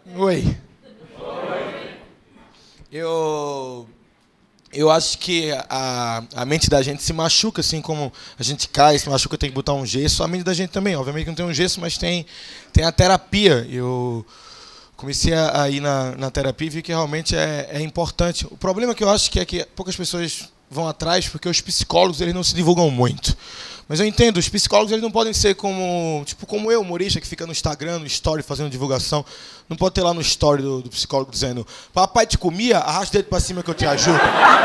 Oi. Eu acho que a mente da gente se machuca, assim como a gente cai, se machuca, tem que botar um gesso. A mente da gente também, obviamente que não tem um gesso, mas tem a terapia. Eu comecei a ir na terapia e vi que realmente é importante. O problema que eu acho que é que poucas pessoas vão atrás porque os psicólogos eles não se divulgam muito. Mas eu entendo, os psicólogos eles não podem ser como eu, humorista, que fica no Instagram, no story, fazendo divulgação. Não pode ter lá no story do psicólogo dizendo: papai te comia, arrasta o dedo pra cima que eu te ajudo.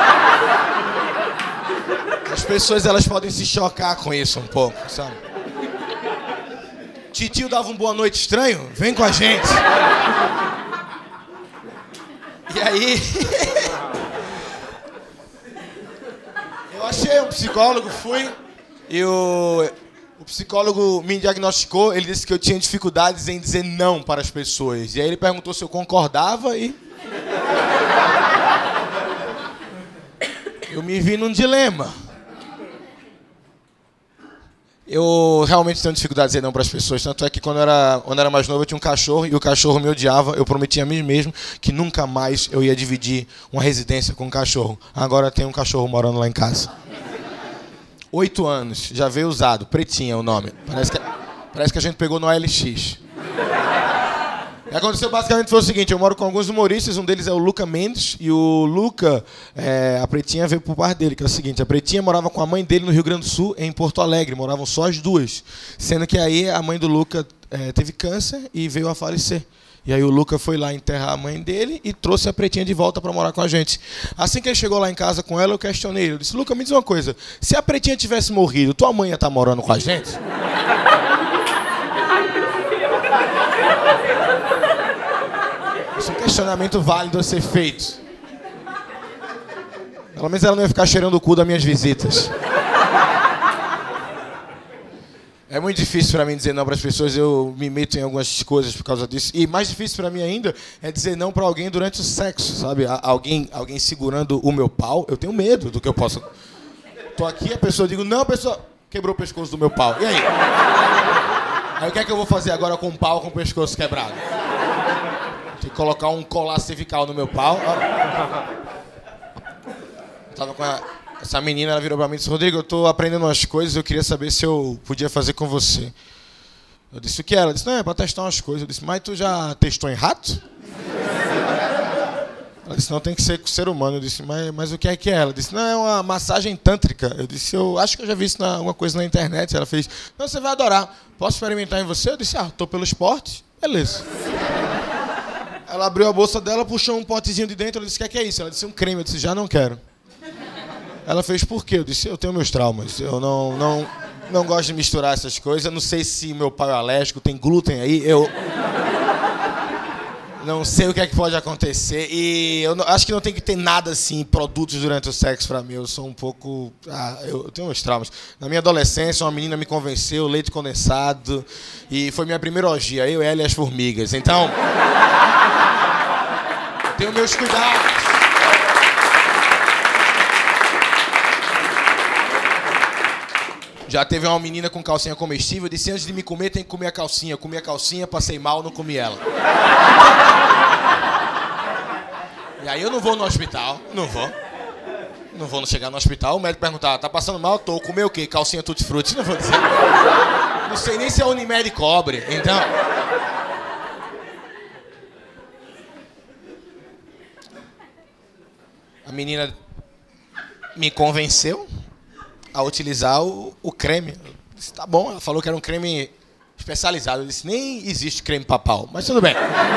As pessoas elas podem se chocar com isso um pouco, sabe? Titio dava um boa noite estranho? Vem com a gente. E aí... eu achei um psicólogo, fui... E o psicólogo me diagnosticou, ele disse que eu tinha dificuldades em dizer não para as pessoas. E aí ele perguntou se eu concordava e... eu me vi num dilema. Eu realmente tenho dificuldade de dizer não para as pessoas, tanto é que quando eu era mais novo eu tinha um cachorro e o cachorro me odiava. Eu prometi a mim mesmo que nunca mais eu ia dividir uma residência com um cachorro. Agora tem um cachorro morando lá em casa. 8 anos, já veio usado, Pretinha é o nome. Parece que a gente pegou no OLX. O que aconteceu basicamente foi o seguinte: eu moro com alguns humoristas, um deles é o Luca Mendes, e o Luca, a Pretinha veio por parte dele, que é o seguinte: a Pretinha morava com a mãe dele no Rio Grande do Sul, em Porto Alegre, moravam só as duas. Sendo que aí a mãe do Luca teve câncer e veio a falecer. E aí o Luca foi lá enterrar a mãe dele e trouxe a Pretinha de volta para morar com a gente. Assim que ele chegou lá em casa com ela, eu questionei ele. Eu disse: Luca, me diz uma coisa, se a Pretinha tivesse morrido, tua mãe ia estar morando com a gente? Esse é um questionamento válido a ser feito. Pelo menos ela não ia ficar cheirando o cu das minhas visitas. É muito difícil para mim dizer não para as pessoas, eu me meto em algumas coisas por causa disso. E mais difícil para mim ainda é dizer não para alguém durante o sexo, sabe? Alguém segurando o meu pau, eu tenho medo do que eu posso... Tô aqui, a pessoa digo, não, a pessoa quebrou o pescoço do meu pau. E aí? Aí o que é que eu vou fazer agora com um pau com o pescoço quebrado? Tem que colocar um colar cervical no meu pau. Eu tava com essa menina, ela virou pra mim e disse: Rodrigo, eu tô aprendendo umas coisas, eu queria saber se eu podia fazer com você. Eu disse: o que é? Ela disse: não, é pra testar umas coisas. Eu disse: mas tu já testou em rato? Ela disse: não, tem que ser com ser humano. Eu disse: mas o que é? Ela disse: não, é uma massagem tântrica. Eu disse: eu acho que eu já vi isso alguma coisa na internet. Ela fez: não, você vai adorar. Posso experimentar em você? Eu disse: tô pelo esporte. Beleza. Ela abriu a bolsa dela, puxou um potezinho de dentro. Eu disse: o que é isso? Ela disse: um creme. Eu disse: já não quero. Ela fez: por quê? Eu disse: eu tenho meus traumas. Eu não gosto de misturar essas coisas. Eu não sei se meu pai é alérgico, tem glúten aí. Eu não sei o que é que pode acontecer. E eu acho que não tem que ter nada assim, produtos durante o sexo pra mim. Eu sou um pouco... eu tenho meus traumas. Na minha adolescência, uma menina me convenceu, leite condensado. E foi minha primeira orgia, eu, ela e as formigas. Então, eu tenho meus cuidados. Já teve uma menina com calcinha comestível, eu disse: antes de me comer, tem que comer a calcinha. Eu comi a calcinha, passei mal, não comi ela. E aí eu não vou no hospital, não vou chegar no hospital, o médico perguntar: tá passando mal? Tô. Comer o quê? Calcinha tutti-frutti? Não vou dizer. Não sei nem se a Unimed cobre, então... A menina me convenceu a utilizar o creme. Eu disse: tá bom. Ela falou que era um creme especializado. Eu disse: nem existe creme pra pau, mas tudo bem.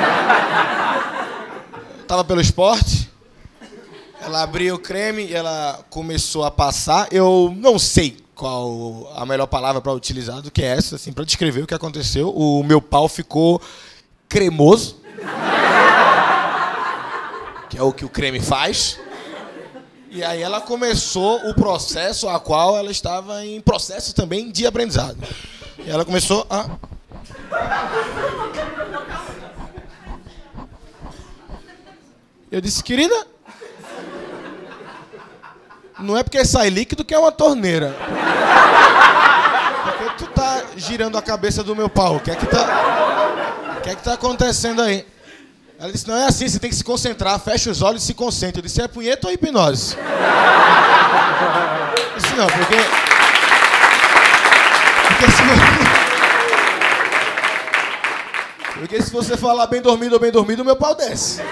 Eu tava pelo esporte. Ela abriu o creme e ela começou a passar. Eu não sei qual a melhor palavra para utilizar do que essa, assim, para descrever o que aconteceu. O meu pau ficou cremoso, que é o que o creme faz. E aí ela começou o processo a qual ela estava em processo também de aprendizado. E ela começou a... Eu disse: querida, não é porque sai líquido que é uma torneira. Por que tu tá girando a cabeça do meu pau? O que é que tá acontecendo aí? Ela disse, não, é assim, você tem que se concentrar, fecha os olhos e se concentra. Eu disse, é punheta ou hipnose? Eu disse, não, porque se você falar bem dormido ou bem dormido, o meu pau desce.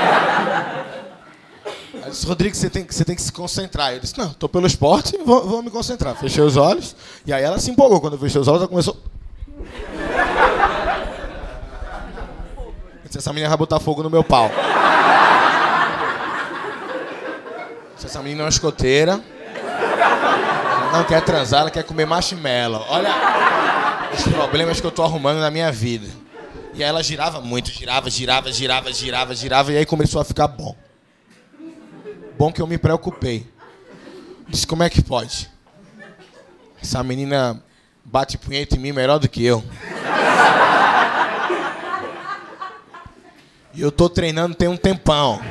Ela disse, Rodrigo, você tem que se concentrar. Eu disse, não, tô pelo esporte, vou me concentrar. Fechei os olhos, e aí ela se empolgou. Quando eu fechei os olhos, ela começou... Eu disse, essa menina vai botar fogo no meu pau. Eu disse, essa menina é uma escoteira. Ela não quer transar, ela quer comer marshmallow. Olha os problemas que eu tô arrumando na minha vida. E aí ela girava muito, girava, e aí começou a ficar bom. Bom que eu me preocupei. Disse, como é que pode? Essa menina bate punheta em mim melhor do que eu. E eu tô treinando tem um tempão.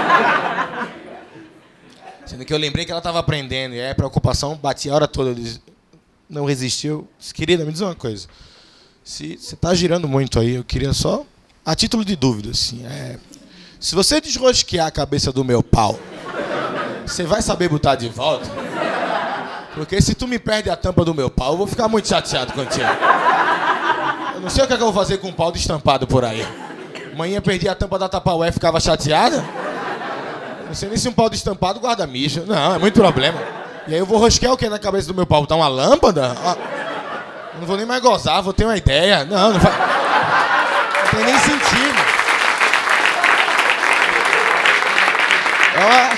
Sendo que eu lembrei que ela tava aprendendo. E aí a preocupação batia a hora toda. Eu disse, não resistiu. Disse, querida, me diz uma coisa. Se você tá girando muito aí, eu queria só, a título de dúvida, assim, se você desrosquear a cabeça do meu pau, você vai saber botar de volta? Porque se tu me perde a tampa do meu pau, eu vou ficar muito chateado contigo. Eu não sei o que é que eu vou fazer com um pau destampado por aí. Amanhã perdi a tampa da Tupperware e ficava chateada? Não sei nem se um pau destampado guarda mijo. Não, é muito problema. E aí eu vou rosquear o que na cabeça do meu pau? Botar uma lâmpada? Não vou nem mais gozar, vou ter uma ideia. Não tem nem sentido.